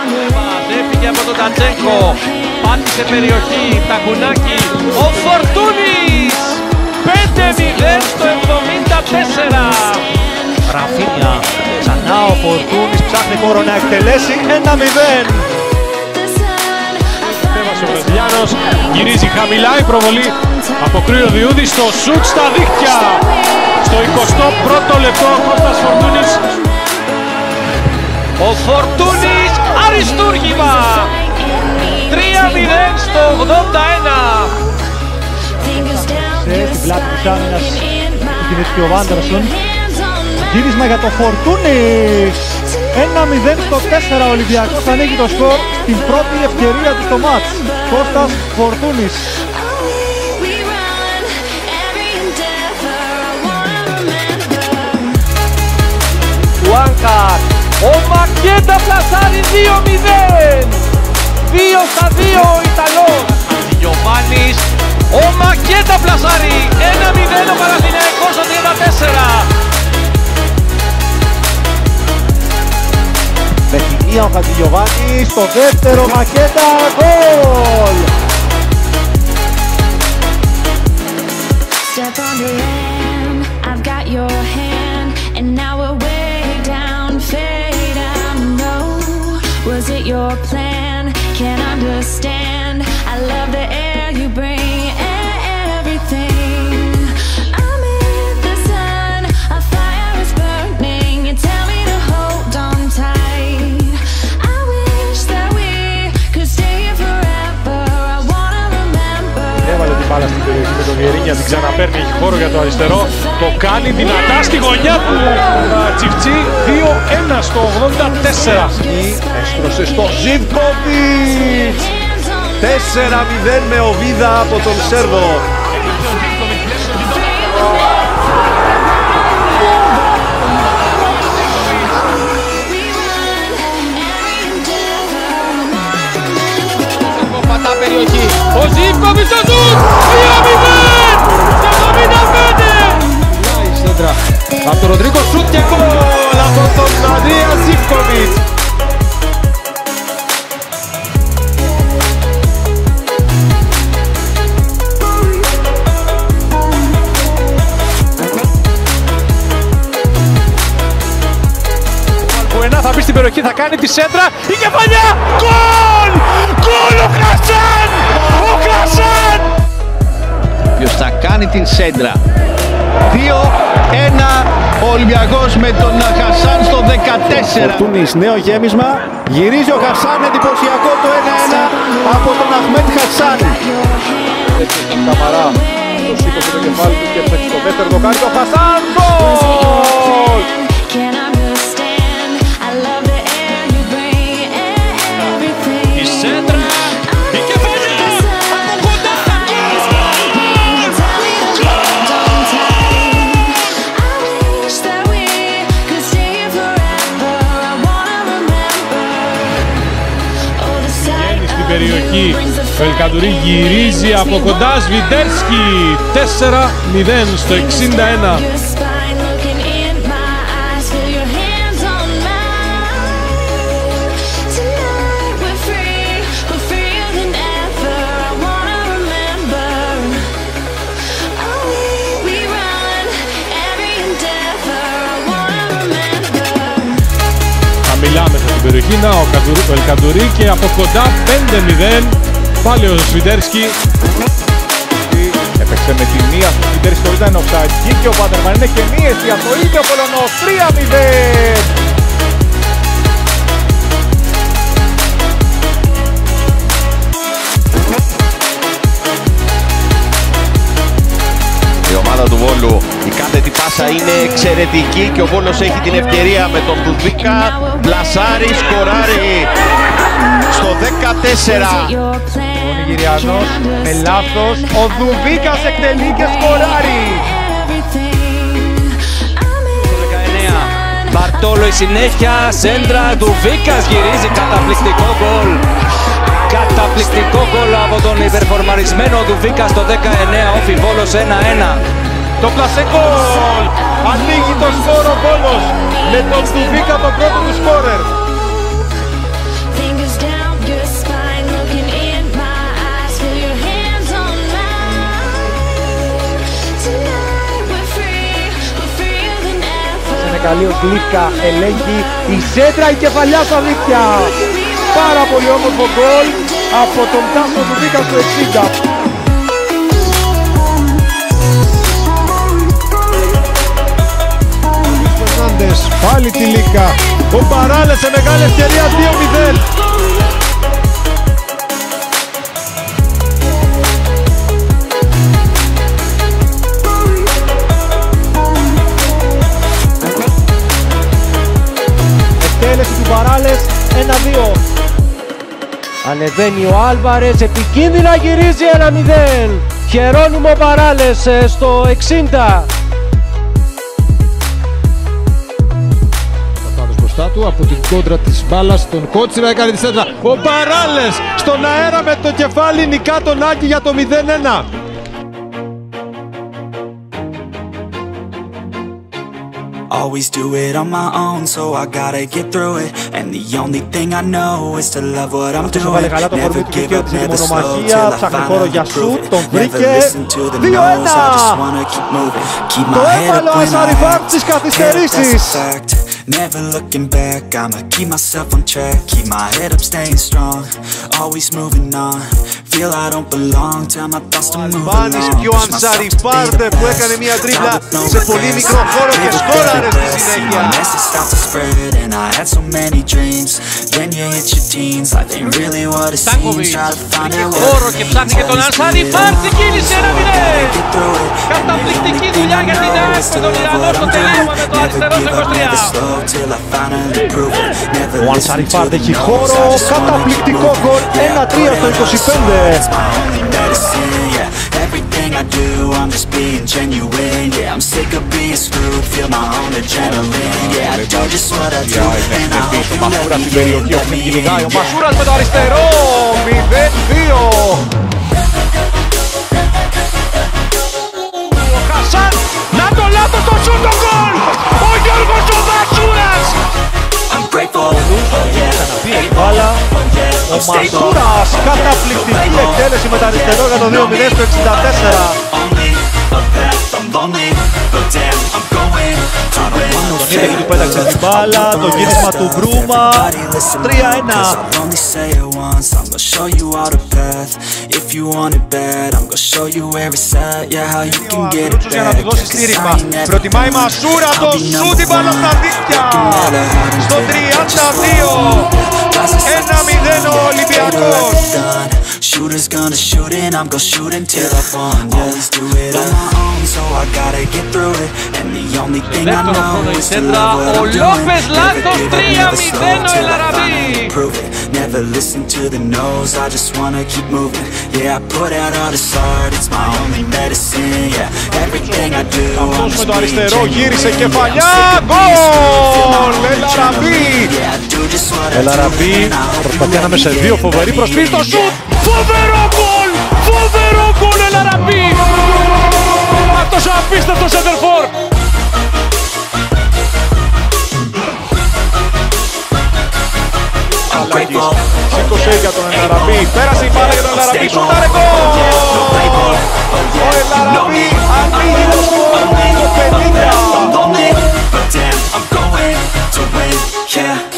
Έφυγε από τον Τατσέγκο, πάτησε περιοχή, τακουνάκι, ο Φορτούνης! 5-0 στο 74. Ραφίνια, ξανά ο Φορτούνης ψάχνει χώρο να εκτελέσει. 1-0. Ο Βραζιλιάνος γυρίζει χαμηλά, η προβολή από Κρύο Διούδη στο σουτ στα δίχτυα. Στο 21ο λεπτό ο Κώστας Φορτούνης. Ο Φορτούνης, αριστούργημα! 3-0 στο 81. Στην πλάτη της άμυνας του κινήθηκε ο Βάντερσον. Γύρισμα για το Φορτούνη. 1-0 στο 4. Ο Ολυμπιακός ανοίγει το σκορ στην πρώτη ευκαιρία του στο μάτς. Κώστας Φορτούνης. Ουάνκαρ, ο Μακέντα πλασάρει 2-0. 2-2 ο Ιταλός. Γιωβάνης, ο Μακέντα πλασάρει 1-0 ο Παναθηναϊκός στο 34. Με τη μία ο Χατζηγιοβάνης, στο δεύτερο Μακέντα, γκολ! Step on the land, I've got your hand, and now we're way down, fade out, no. Was it your plan? Can't understand. I love the air you bring, everything. I'm in the sun, a fire is burning. You tell me to hold on tight. I wish that we could stay here forever. I wanna remember. Έβαλε την μπάλα στην περιοχή με τον Βιερίνια, την ξαναπαίρνει, έχει χώρο για το αριστερό. Το κάνει δυνατά στη γωνιά του Τσιφτσί. 2-1 στο 84. Έστρωσε στο Ζιβκοβιτς. 4-0 με οβίδα από τον Σέρβο. Πατά περιοχή, ο Ζιβκοβιτς στο σουτ, 2-0 στο 75. Από τον Ροντρίγκο σουτ και γκολ από τον Ανδρέα Ζιβκοβιτς. Θα μπει στην περιοχή, θα κάνει τη σέντρα, η κεφαλιά, γκολ! Γκολ ο Χασάν! Ο Χασάν! Ποιος θα κάνει την σέντρα. 2-1 ο Ολυμπιακός με τον Χασάν στο 14. Φορτούνης, νέο γέμισμα. Γυρίζει ο Χασάν, εντυπωσιακό το 1-1 από τον Αχμέτ Χασάν. Έτσι τον Καμαρά, το σήκωσε το κεφάλι του και έψαξε το δεύτερο, το κάνει το Χασάν, γκολ! Η σέντρα, η κεφαλιά, από κοντά, Βγαίνει στην περιοχή, ο Ελκαντουρί γυρίζει από κοντά, Σβιντέρσκι. 4-0 στο 61. Μιλάμε στην περιοχή, να ο Ελκαντουρί και από κοντά 5-0. Πάλι ο Σβιντέρσκι. Έπαιξε με τη μία του Σβιντέρσκι χωρίς να είναι offside. Και ο Βάντερμαν είναι και μίεση από το ίδιο Πολωνός. 3-0. Η ομάδα του Βόλου, η κάθετη πάσα είναι εξαιρετική και ο Βόλος έχει την ευκαιρία με τον Δουβίκα. Πλασάρι, σκοράρι στο 14. Ο Νιγηριανός με λάθος. Ο Δουβίκας εκτελεί και σκοράρει. Το 19. Μπαρτόλο η συνέχεια, σέντρα, Δουβίκας γυρίζει, καταπληκτικό γκολ. Καταπληκτικό γκολ από τον υπερφορμαρισμένο Δουβίκα στο 19, ο Βόλος 1-1. Το πλασέ γκολ. Ανοίγει το σκορ ο Βόλος με τον Δουβίκα το πρώτο του σκόρερ. παρακαλεί ο Γλίκα, ελέγχει η σέντρα, η κεφαλιά στα δίκτυα. Πάρα πολύ όμορφο γκολ από τον Τάσο του Βίκα στο 60. Πάλι τη Λίκα, ο Παράλες σε μεγάλη ευκαιρία, 2-0. Εκτέλεση του Παράλες, 1-2. Ανεβαίνει ο Άλβαρες, επικίνδυνα γυρίζει 1-0. Χερόνιμο Παράλες στο 60. Του από την κόντρα της μπάλας, τον Κότσιρα έκανε τη σέντρα. Ο Παράλες στον αέρα με το κεφάλι νικά τον Άκη για το 0-1. Always do it on my own, so I gotta get through it. And the only thing I know is to love what I'm doing. Never give up, never slow till I finally prove it. Never listen to the no's, I just wanna keep moving. Keep my head up when I act, head up, that's a fact. Never looking back, I'ma keep myself on track. Keep my head up, staying strong, always moving on. Feel I don't belong, tell my thoughts to move along. Και ο Ανσαριφάρτε που έκανε μια τρίπλα σε πολύ μικρό χώρο και σκόραρε στη συνέχεια. Χώρο και ψάχνει και τον Ανσαριφάρτε, κίνησε 1-0. Καταπληκτική δουλειά για την ΑΕΚ με τον Ιρανό στο τελείωμα με το αριστερό στο 23. Ο Ανσαριφάρτε έχει χώρο, καταπληκτικό γκολ, 1-3 στο 25. Everything I do, I'm just being genuine. Yeah, I'm sick of being screwed. Feel my own adrenaline. Yeah, I do just what I do, and I hope you let me in. Let me in. Ο Μασούρας με το αριστερό, 0-2. Ο Χασάν, να το λάθο το σούτ το γκολ. Ο Γιώργος ο Μασούρας. Μπάλα, ο Μασούρας, καταπληκτική εκτέλεση με το αριστερό για το 2-0 στο 64. Τον είδε και του πέταξε την μπάλα, το γύρισμα του Μπρούμα, 3-1. Για να του δώσει στήριγμα, προτιμάει Μασούρα, το σούτ, την μπάλα στα δίκτυα. Στο 32, 1-0 ο Ολυμπιακός. Shooters gonna shoot and I'm gonna shoot until I fall. Always do it on my own, so I gotta get through it. And the only thing I know is to love what I'm doing. Never give up, never slow till I finally prove it. Never listen to the no's, I just wanna keep moving. Yeah, I put out all this art, it's my only medicine. Yeah, everything I do, I'm just being genuine. Γύρισε κεφαλιά, γκολ! Ελαραμπή προσπαθεί να μέσα σε δύο, φοβερή προσφύγει στο σουτ. Φοβερό γκολ! Φοβερό γκολ Ελαραμπή! Αυτός ο απίστευτος σεντερφόρ! Σήκωσε για τον Ελαραμπή, πέρασε η μπάλα για τον Ελαραμπή, σούταρε γκολ! Ο Ελαραμπή ανοίγει το σκορ στο 50.